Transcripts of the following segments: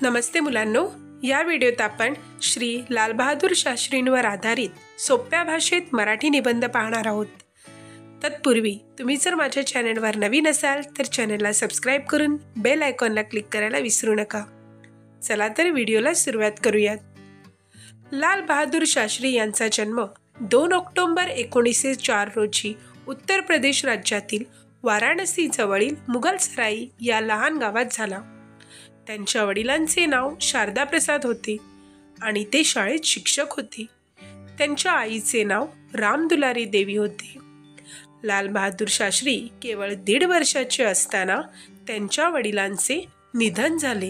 नमस्ते मुलांनो, या व्हिडिओत आपण श्री लाल बहादूर शास्त्रींवर आधारित सोप्या भाषेत मराठी निबंध पाहणार आहोत। तत्पूर्वी तुम्ही जर माझ्या चॅनलवर नवीन असाल तर चॅनलला सबस्क्राइब करून बेल आयकॉनला क्लिक करायला विसरू नका। चला तर व्हिडिओला सुरुवात करूयात। लाल बहादूर शास्त्री यांचा जन्म 2 ऑक्टोबर 1904 रोजी उत्तर प्रदेश राज्यातील वाराणसी जवळील मुघलसराई या लहान गावात झाला। त्यांच्या वडिलांचे नाव शारदा प्रसाद होते आणि ते शाळेत शिक्षक होते। त्यांच्या आईचे नाव रामदुलारी देवी होते। लाल बहादूर शास्त्री केवळ 1.5 वर्षाचे असताना त्यांच्या वडिलांचे निधन झाले।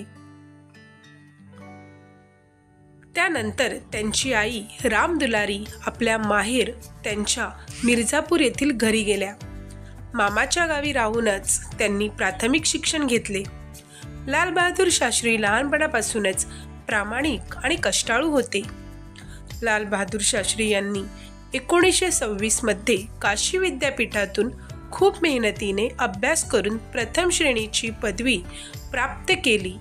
त्यानंतर त्यांची आई रामदुलारी आपल्या माहेर त्यांच्या मिर्झापूर येथील घरी गेल्या। मामाच्या गावी राहूनच त्यांनी प्राथमिक शिक्षण घेतले। लाल बहादूर शास्त्री लहानपणापासूनच प्रामाणिक आणि कष्टाळू होते। लाल बहादूर शास्त्री यांनी 1926 मध्ये काशी विद्यापीठातून खूप मेहनतीने अभ्यास करून प्रथम श्रेणीची पदवी प्राप्त केली।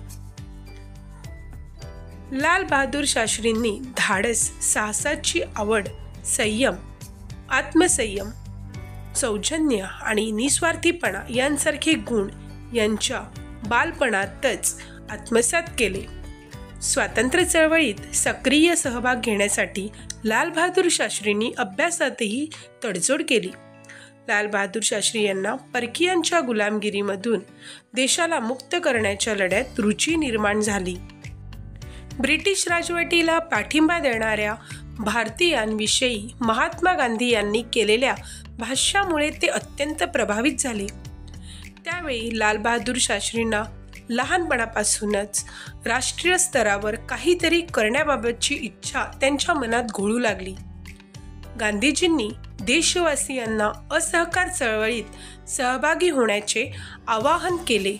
लाल बहादूर शास्त्रींनी धाडस, साहसाची आवड, संयम, आत्मसंयम, सौजन्य आणि निस्वार्थीपणा यांसारखे गुण यांच्या बालपणातच आत्मसात केले। स्वातंत्र्य चळवळीत सक्रिय सहभाग घेण्यासाठी लाल बहादूर शास्त्रींनी अभ्यासातही तडजोड केली। लाल बहादूर शास्त्री यांना परकीयांच्या गुलामगिरीमधून देशाला मुक्त करण्याच्या लढ्यात रुची निर्माण झाली। ब्रिटिश राजवटीला पाठिंबा देणाऱ्या भारतीयांविषयी महात्मा गांधी यांनी केलेल्या भाष्यामुळे ते अत्यंत प्रभावित झाले। त्यावेळी लाल बहादूर शास्त्रींना लहानपणापासूनच राष्ट्रीय स्तरावर काहीतरी करण्याबाबतची इच्छा त्यांच्या मनात घोळू लागली। गांधीजींनी देशवासियांना असहकार चळवळीत सहभागी होण्याचे आवाहन केले।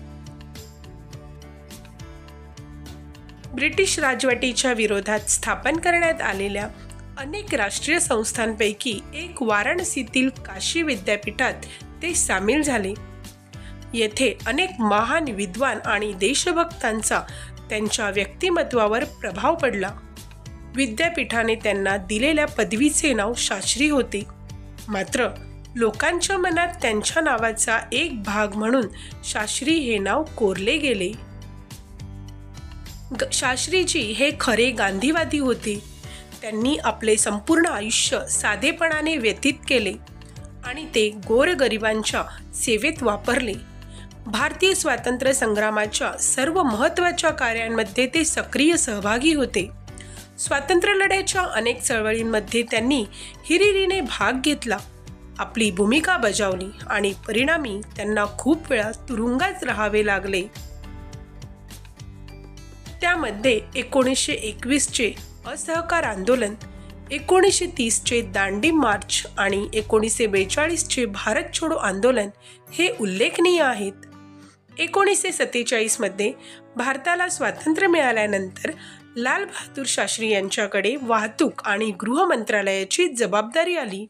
ब्रिटिश राजवटीच्या विरोधात स्थापन करण्यात आलेल्या अनेक राष्ट्रीय संस्थांपैकी एक वाराणसीतील काशी विद्यापीठात ते सामील झाले। येथे अनेक महान विद्वान आणि देशभक्तांचा त्यांच्या व्यक्तिमत्वावर प्रभाव पडला। विद्यापीठाने त्यांना दिलेल्या पदवीचे नाव शास्त्री होते, मात्र लोकांच्या मनात त्यांच्या नावाचा एक भाग म्हणून शास्त्री हे नाव कोरले गेले। शास्त्रीजी हे खरे गांधीवादी होते। त्यांनी आपले संपूर्ण आयुष्य साधेपणाने व्यतीत केले आणि ते गोरगरिबांच्या सेवेत वापरले। भारतीय स्वातंत्र्य संग्रामाच्या सर्व महत्त्वाच्या कार्यांमध्ये ते सक्रिय सहभागी होते। स्वातंत्र्य लढ्याच्या अनेक चळवळींमध्ये त्यांनी हिरिरीने भाग घेतला, आपली भूमिका बजावली आणि परिणामी त्यांना खूप वेळा तुरुंगात राहावे लागले। त्यामध्ये 1921 चे असहकार आंदोलन, 1930 चे दांडी मार्च आणि 1942 चे भारत छोडो आंदोलन हे उल्लेखनीय आहेत। 1947 मध्ये भारताला स्वातंत्र्य मिळाल्यानंतर लाल बहादूर शास्त्री यांच्याकडे वाहतूक आणि गृह मंत्रालयाची जबाबदारी आली।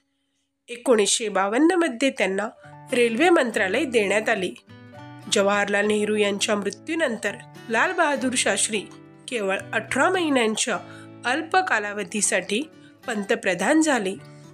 1952 मध्ये त्यांना रेल्वे मंत्रालय देण्यात आले। जवाहरलाल नेहरू यांच्या मृत्यूनंतर लाल बहादूर शास्त्री केवळ 18 महिन्यांच्या अल्प कालावधीसाठी पंतप्रधान झाले।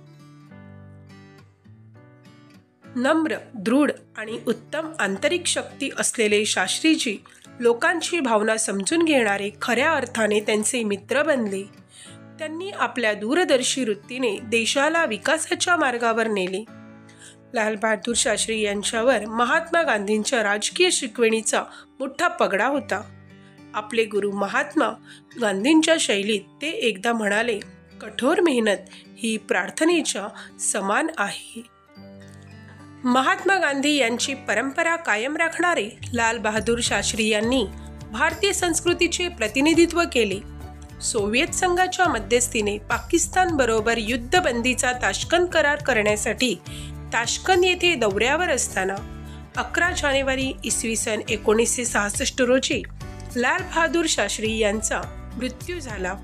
नम्र, दृढ आणि उत्तम आंतरिक शक्ती असलेले शास्त्रीजी लोकांची भावना समजून घेणारे खऱ्या अर्थाने त्यांचे मित्र बनले। त्यांनी आपल्या दूरदर्शी वृत्तीने देशाला विकासाच्या मार्गावर नेले। लाल बहादूर शास्त्री यांच्यावर महात्मा गांधींच्या राजकीय शिकवणीचा मोठा पगडा होता। आपले गुरु महात्मा गांधींच्या शैलीत ते एकदा म्हणाले, कठोर मेहनत ही प्रार्थनेच्या समान आहे। महात्मा गांधी यांची परंपरा कायम राखणारे लाल बहादूर शास्त्री यांनी भारतीय संस्कृतीचे प्रतिनिधित्व केले। सोव्हिएत संघाच्या मध्यस्थीने पाकिस्तान बरोबर युद्धबंदीचा ताश्कंद करार करण्यासाठी ताश्कंद येथे दौऱ्यावर असताना 11 जानेवारी इसवी सन 1966 रोजी लाल बहादूर शास्त्री यांचा मृत्यू झाला।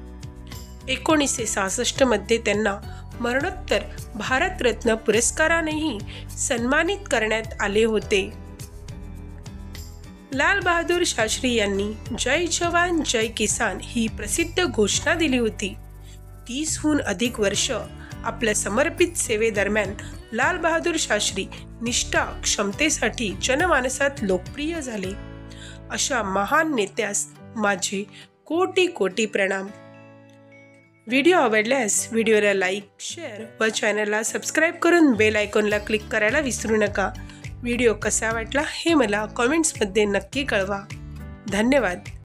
1966 मध्ये त्यांना मरणोत्तर भारतरत्न पुरस्कारानेही सन्मानित करण्यात आले होते। लाल बहादूर शास्त्री यांनी जय जवान जय किसान ही प्रसिद्ध घोषणा दिली होती. 30हून अधिक वर्ष आपल्या समर्पित सेवेदरम्यान लाल बहादूर शास्त्री निष्ठा क्षमतेसाठी जनमानसात लोकप्रिय झाले. अशा महान नेत्यास माझे कोटी कोटी प्रणाम. व्हिडिओ आवडल्यास व्हिडिओला लाईक, शेअर व चॅनलला सबस्क्राईब करून बेल आयकॉनला क्लिक करायला विसरू नका. व्हिडिओ कसा वाटला हे मला कॉमेंट्समध्ये नक्की कळवा. धन्यवाद.